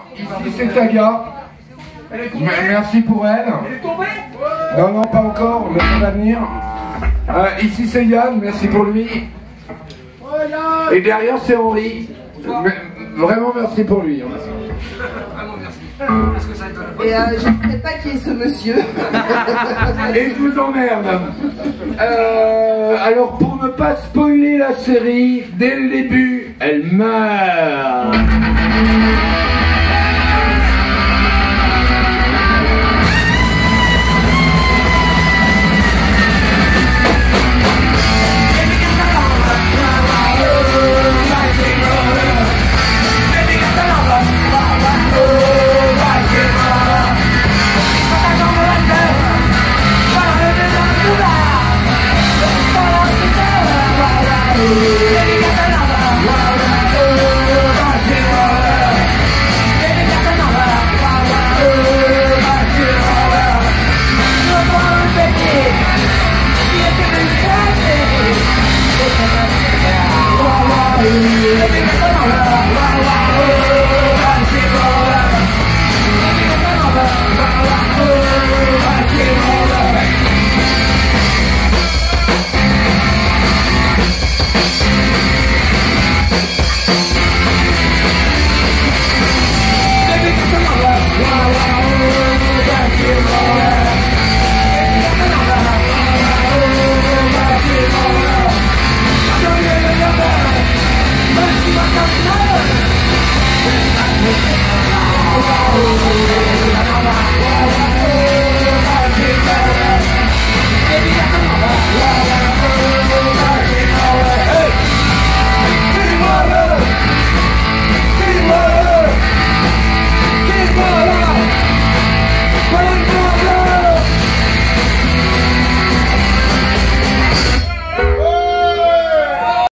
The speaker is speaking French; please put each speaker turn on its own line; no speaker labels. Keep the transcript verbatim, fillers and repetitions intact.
Ici c'est Taga. Merci pour elle.
Elle est tombée?
Non, non, pas encore, mais ça va venir. Euh, ici c'est Yann, merci pour lui. Et derrière c'est Henri. Mais, vraiment merci pour lui.
Vraiment merci. Est-ce que ça étonne?
Et euh, je ne sais pas qui est ce monsieur.
Et je vous emmerde. Euh, alors pour ne pas spoiler la série, dès le début, elle meurt.